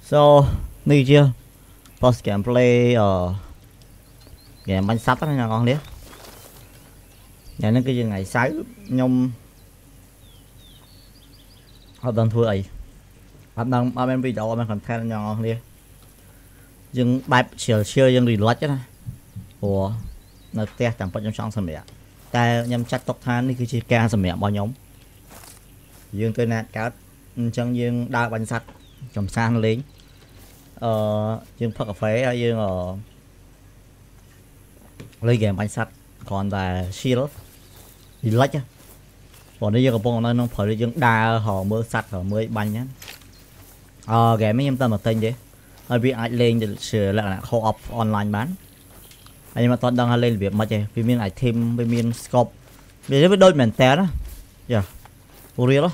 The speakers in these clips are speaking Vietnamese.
So, này chưa? Post gameplay game bánh sắt đó nha con liếc. Nhà nó cái ngày sáu nhung họ đang thua ấy. Họ đang bên video bên content nha con liếc. Nhưng bài chiều nhưng relax á. Ủa, nó te chẳng phải trong sân mẹ. Ta nhâm chắc tóc than đi cái chi ca sân mẹ bao nhóm. Dương tôi nạt cá chân dương đa bánh sắt trong san lính. Dương phật cà phê dương lấy game bánh sắt còn là shield thì lách á còn đây giờ còn nó phải đi dương đa họ mưa sắt họ mới bánh nhá game mấy em tâm một tên vậy ở bị ai lên thì sửa lại là co-op online bán anh mà toàn đang lên việc mà chơi vì miếng item với miếng scope vì với đôi mền té đó giờ real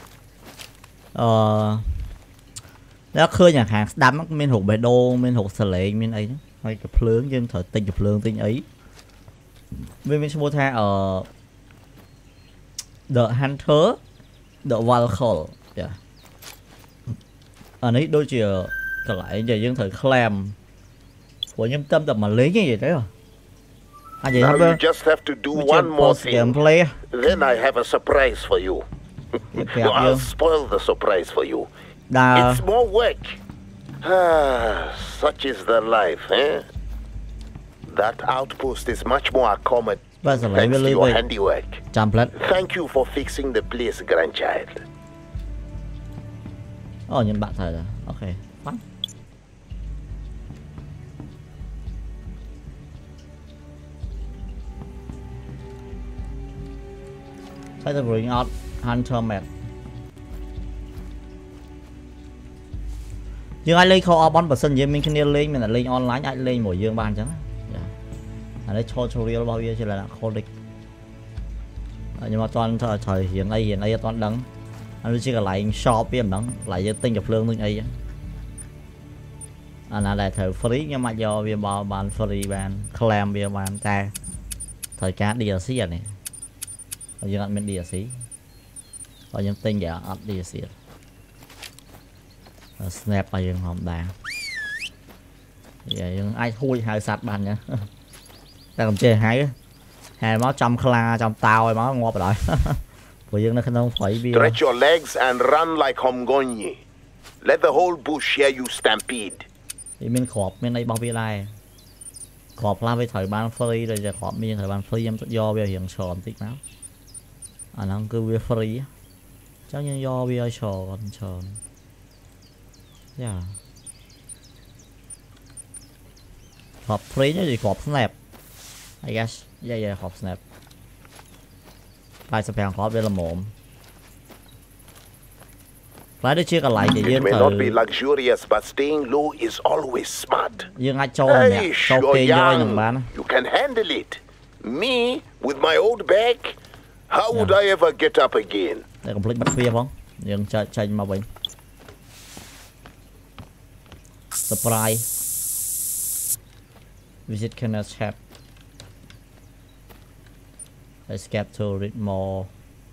đó đó khơi nhà hàng đám miếng hộp bể đô miếng hộp sờ lệ miếng ấy hay cái phướng nhưng thời tinh chụp lương tinh ấy với miếng số tha ở The Hunter The Wild Call yeah. Ở đấy đôi chiều trở lại giờ dân thời clam của nhân tâm tập mà lấy cái gì đấy rồi anh Now you just have to do one more thing. Gameplay. Then I have a surprise for you. I'll spoil the surprise for you. It's more work. Such is the life, eh? That outpost is much more accommodating thanks to your handiwork. Thank you for fixing the place, grandchild. Nhưng bạn thời rồi. Ok, fine. Try to bring out Hunter map. Nhưng ai lên co-op bắn person với mình kia lên mình là lên online ai lên mỗi dương bàn chẳng ở đây tutorial bao nhiêu chỉ là codec nhưng mà toàn thời hiện nay toàn đắng anh chỉ là lại shop với em đắng lại tinh nhập lương thôi ấy anh là thời free nhưng mà do vì bao bàn free bàn clam vì bàn ta thời cá DLC này ở dương anh mình DLC và những tinh giả DLC snap vào dương hòm đàn vậy ai thui hai sạch bàn nha ta còn chơi hai máu trong kla trong tàu rồi máu ngọt rồi của dương nó không phải bị stretch your legs and run like Homgonyi. Let the whole bush hear you stampede. thì mình khọp bên đây bao bia lai khọp la với thời ban free rồi giờ khọp bên thời ban free em do bây giờ hiện sòn tích máu nó cứ bia free chắc như do bia sòn yeah. Khọp free nó gì khọp snap I guess yeah khọp snap phải sập hàng khọp đây là mồm phải được chia cả lại thì it may not be luxurious but staying low is always smart. Dương ai cho nè sau kê vô đừng bán you can handle it. Me with my old back, how would I ever get up again? đây complete bắt phia không dương chơi mà bình surprise visit Kenneth Chap escape to read more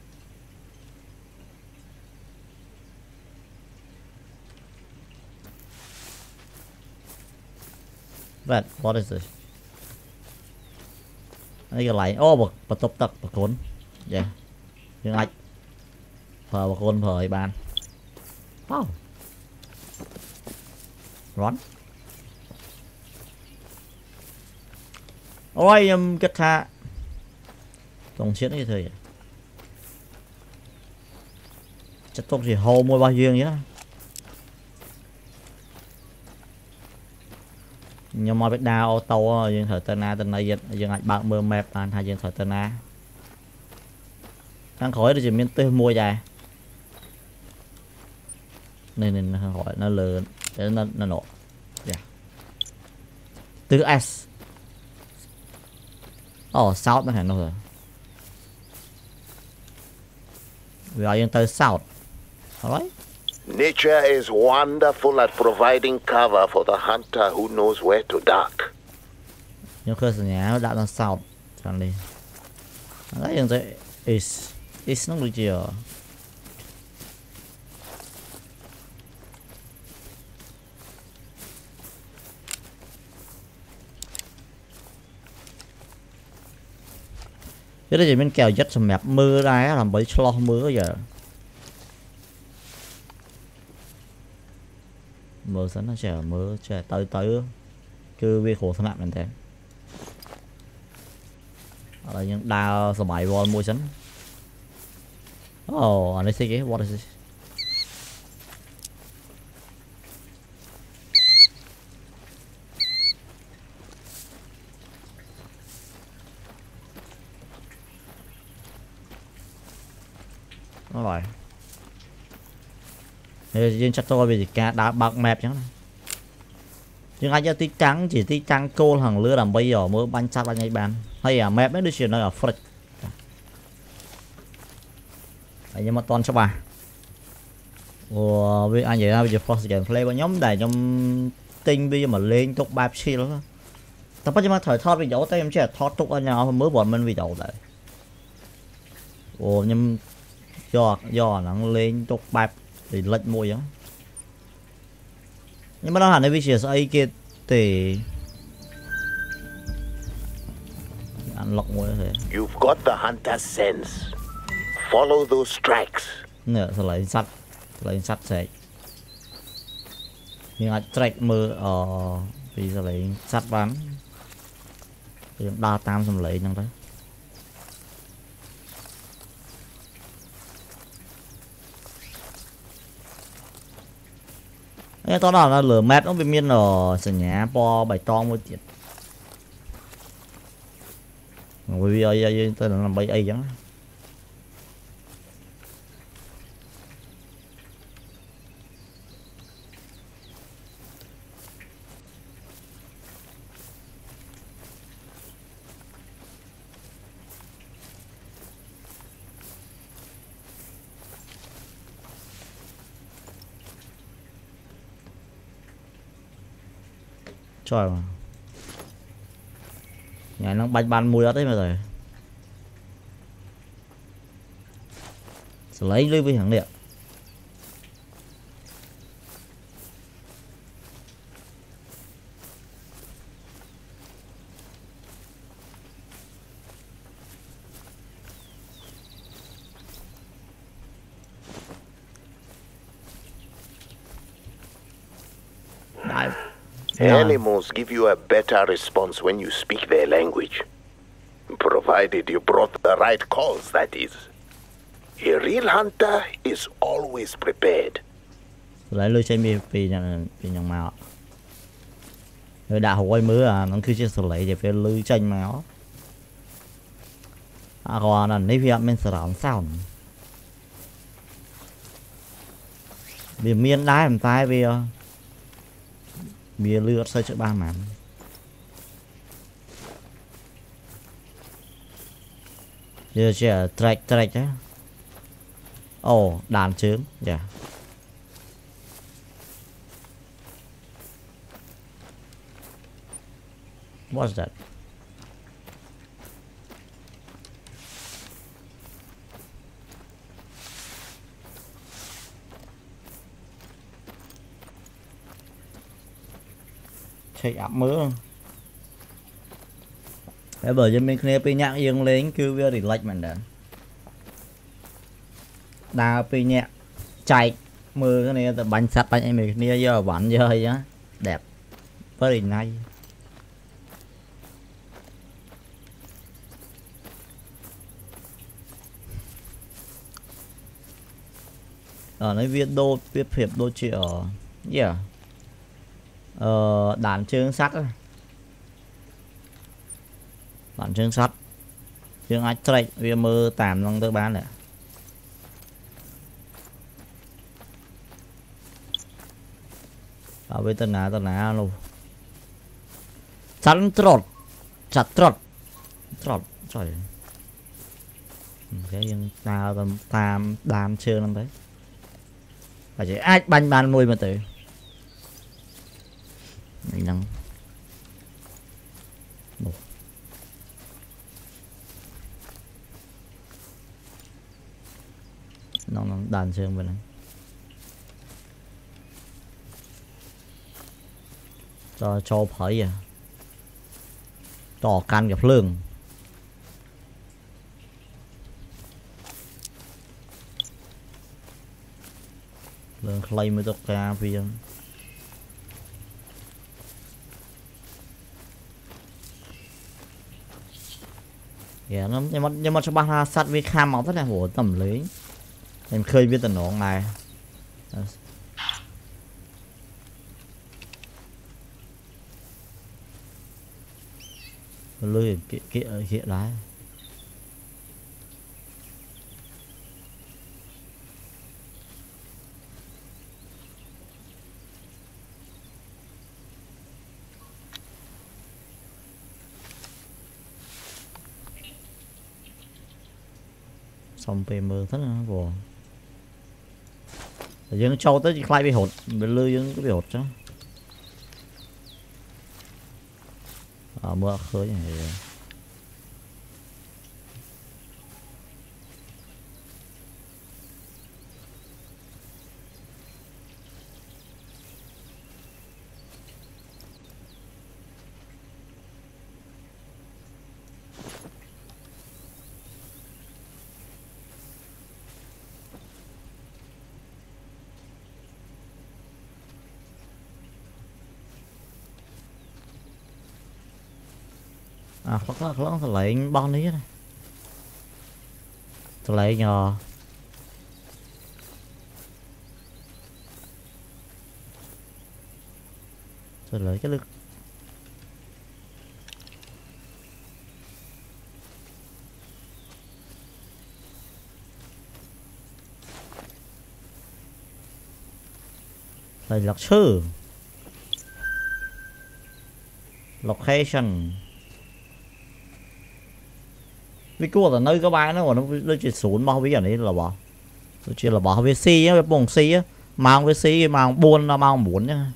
but what is this đây cái lại bật top tật bật cuốn dạ nhưng ai phờ bật cuốn phờ bàn wow run ôi kết tha tổng chiến như thế chắc tốt gì hồ mua bao nhiêu nhá nhưng mà biết đau ô tô nhưng thời tên na tên này dân lại bạn mơ mẹp bàn hay dân thời tên na đang khỏi thì chỉ miễn tư mua dài nên hỏi nó lớn để nó nổ yeah. Từ S South nó hẳn đâu rồi we are in the South alright. Nature is wonderful at providing cover for the hunter who knows where to duck. Nhưng cơ sở nhà đã là South chẳng đi đấy hiện tại is nó được chưa cái đó chỉ bên kèo rất sầm mẹp mưa ra làm bởi lo mưa giờ mưa sẵn nó chờ mưa chờ tới cứ vi khổ thằng mình thế ở những đào sờ mày vol mua sẵn oh anh see cái what is this nó rồi riêng chắc tôi vì cả đã bạc mẹp chẳng nhưng anh cho tí trắng chỉ tí trắng cô hàng lứa làm bây giờ mới bánh sát bánh ấy bàn hay à mẹp mới được chuyện nó ở phật nhưng mà toàn cho bà vì anh vậy bây giờ first play bao nhóm đầy trong tinh bây giờ mà lên tục ba xí lắm tập bắt mà thời thoát vì dấu tay em sẽ thoát tục anh nào mới bọn mình vì dấu đấy nhưng do nó lên tục ba thì lệch môi á nhưng mà nó hẳn với việc ấy kia thì ăn lọc môi thế. You've got the hunter's sense. Follow those tracks. Nè, sẽ lấy sắt sẽ nhưng mà track mưa vì sẽ lấy sắt bắn thì đa tam xong lấy trong đấy cái to đó là lửa mét nó bị miên ở sân nhà po bài to một chuyện bởi vì ai tôi làm bay ai chẳng trời mà nhà nó bánh ban mùi đó đấy mà rồi sẽ lấy lưới với hàng điện Animals give you a better response when you speak their language. Provided you brought the right calls, that is. A real hunter is always prepared. Lấy lưới chơi vì nhận màu người đã hỏi mưa à nó cứ chưa xử lý để phải lưới tranh máu còn là nếu việc mình sẽ làm sao vì miên đá làm tay vì bia lừa xây cho ba màn giờ sẽ track á đàn trứng dạ what's that chạy áp mưa cái bởi cho mình kia nhạc dương lên kêu về thì lệch mình đã đào pi nhẹ chạy mưa cái này bánh sắt bánh em mình kia giờ bắn rơi á đẹp very nice ở nơi video viết hiệp đôi chị ở yeah đàn chương sắt đàn chương sắt chương ai chạy vì mơ tạm năng tư bán này ở với tên nào luôn sẵn trọt chặt trọt trời cái dân tao tam đàn chương năm đấy và chỉ ai banh bàn nuôi mà tự mình đang nó đàn xương bên này cho phải à cho can gặp lương lượng clay mới được ra viên dạ nó nhưng mà cho ba sát với kham máu rất là bổ tầm lý em khơi biết tận nó này lưới kia hiện lái xong về mưa rất là buồn dân châu tới khai bị hột bị lư dân có bị hột chứ mưa khơi này phát lớn thì lại bon ní này thì lại nhờ rồi lại cái lực đây là sư location vì cua là nơi có ba nó còn nó chỉ xuống bao bây giờ này là bỏ chỉ là bỏ VC á bông C á mang VC mang buôn là mang muốn nhá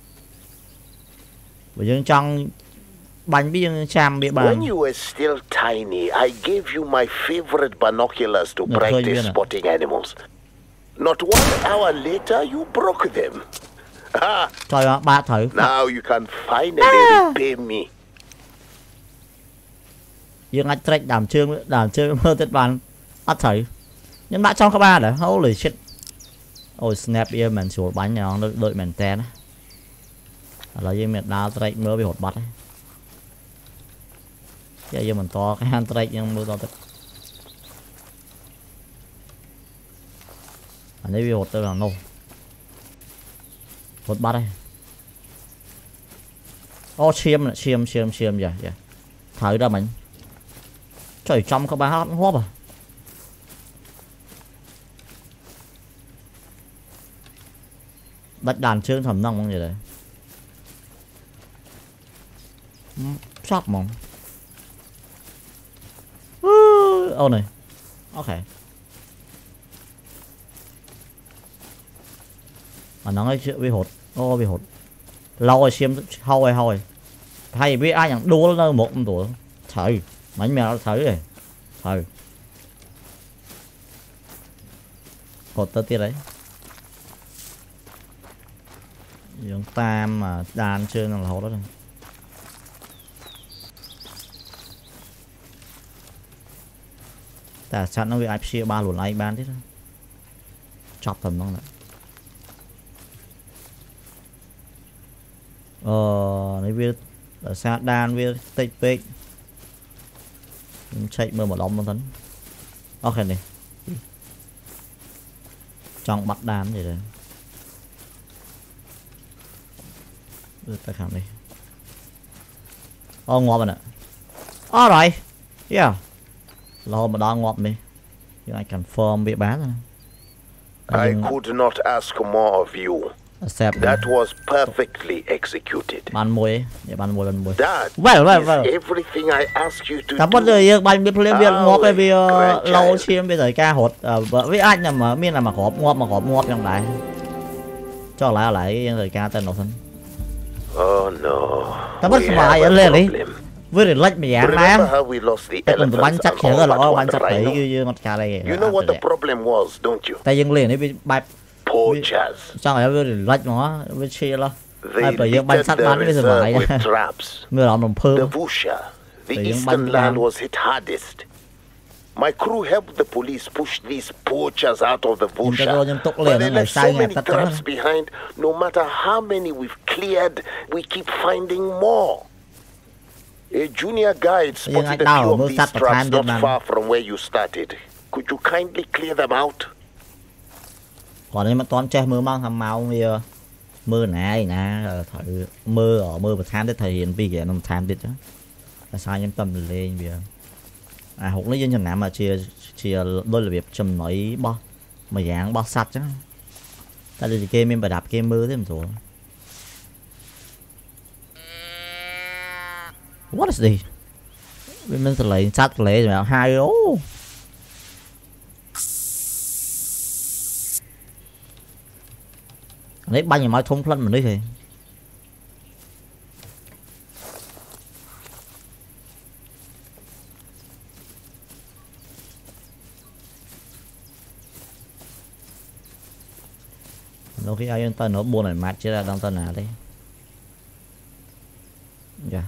bây giờ trong bánh bây giờ cham bị bàn. When you were still tiny, I gave you my favorite binoculars to practice spotting animals. Not 1 hour later, you broke them. Trời ơi, ba thử. Now you can finally repay me. Dương anh trách đảm trương mơ tết bàn ắt thử nhưng bạn trong các ba đấy holy shit ôi snap ear mình sủa bánh nhỏ đợi mình ten á là gì mình đào trách mơ bị hột bắt ấy cái giờ mình to cái hand trách nhưng mơ to thật anh ấy bị hột tôi là nô hột bắt đây ô chiêm dạ thử ra mình trời trong các bạn hóp à đặt đàn chương thầm năng không vậy đấy sắp mong ô này ok mà nó nói chuyện bị hột ô bị hột lâu rồi xem hôi hay biết ai nhận đua nó một tuổi thử mảnh mèo thử rồi thử cột tới tiết đấy dùng tam mà đàn chơi là hậu đó rồi ta chặn nó bị ai chia ba luồn ai ban thế đó chọc thầm nó lại này biết ở xa đàn biết tích tích chạy mơ một đống nó tấn ok này trong bắt đàn vậy đấy đưa tay khẳng đi ngọt rồi nè alright yeah lo mà đo ngọt đi nhưng I confirm bị bán rồi I could not ask more of you. That was perfectly executed. Ban môi để ban môi That well. is everything I asked you to do. Cảm ơn bạn biết lên việc ngọt cái việc lâu chiêm bây giờ ca hột với anh mà miên là mà hộp ngọt trong lại cho lại thời ca tên nào thân. Oh no. Ta bắt bài lên đi. Với lại lách mày dạng này. Cái con bánh chắc chắn là bánh chắc đấy như ngọt ca đây. You know what the problem was, don't you? Ta dừng liền đi bài poachers. Sao lại với lách nó với chia lo. Ai bây giờ bánh sắt bắn bây giờ bài. Mưa lòng đồng phơ. The Vusha, the eastern land was hit hardest. My crew helped the police push these poachers out of the bush. Nhưng But they left so many traps behind. No matter how many we've cleared, we keep finding more. A junior guide spotted a few of these traps not far from where you started. Could you kindly clear them out? Còn đây mà toán che mưa mang thầm màu như mưa này nè thử mưa ở mưa và tham tới thể hiện vì cái nó tham đi chứ là sao em tâm lên bây giờ hụt lấy dân nào mà chia đôi là việc chùm nổi bo mà dạng bo sạch chứ ta đi game em bài đạp game mưa thế mà rồi what is this mình sẽ lấy sạch lấy rồi hai ô lấy bao nhiêu máy thông lên mình đi thì đôi khi ai tên nó buồn này mát chứ là đang tên nào đấy dạ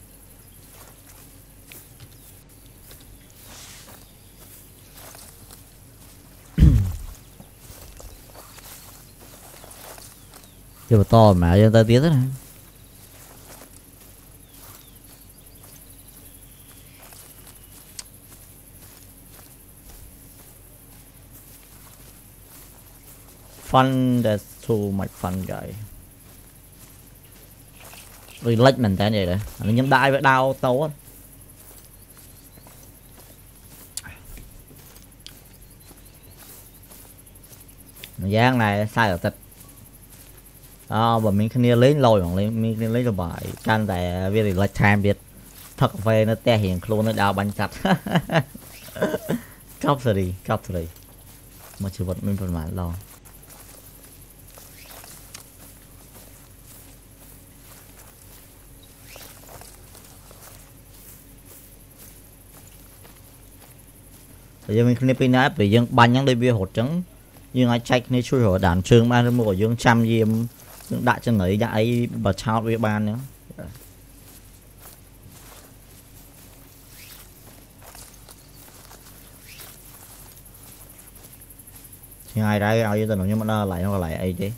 chứ to mà dân ta tiếng thế này fun that's too much fun guy relax mình tên vậy đấy nó nhắm đại với đau tấu á giang này sai ở tịch và mình không lấy lôi hoặc mình lấy cho bài can tại vì là time biết thật về nó te hiện luôn nó đào bánh chặt cắp rồi mà chưa vật mình phần mãi lo bây giờ mình không pin áp vì dân bánh những đây bia hột trắng nhưng ai check này chui hổ đàn trường ban mua dương trăm diêm đại chân ấy đại bà trao với ban nữa nhưng ai đây ao với tao nhưng mà nó lại ấy chứ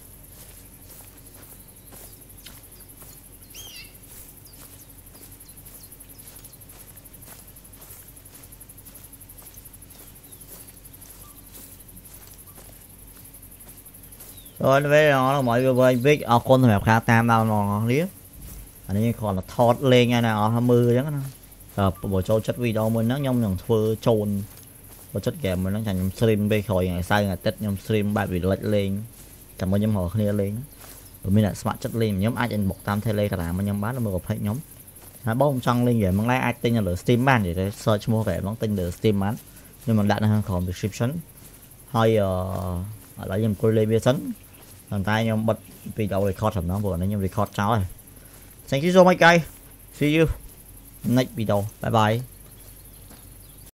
rồi với nó là mọi người biết con thằng khá tam đâu nó liếc anh ấy còn là thọt lên ngay này ở mưa chứ nó bộ châu chất video mình nó nhông nhằng phơ trồn bộ chất kèm mình nó thành stream bây khỏi ngày sai ngày tết nhông stream bài bị lệch lên cảm ơn nhóm họ kia lên rồi mình lại smart chất lên nhóm ai trên một tam thay lên cả làm mà nhóm bán nó mới gặp hết nhóm bóng trăng lên vậy mang like ai tin là steam ban để search mua vẻ món tin được steam bán nhưng mà đặt nó còn description hay lại dùng cô lên bia sấn thằng tay nhau bật video record thầm nó vừa nó nhưng record cháu rồi thank you so much guys see you next video bye bye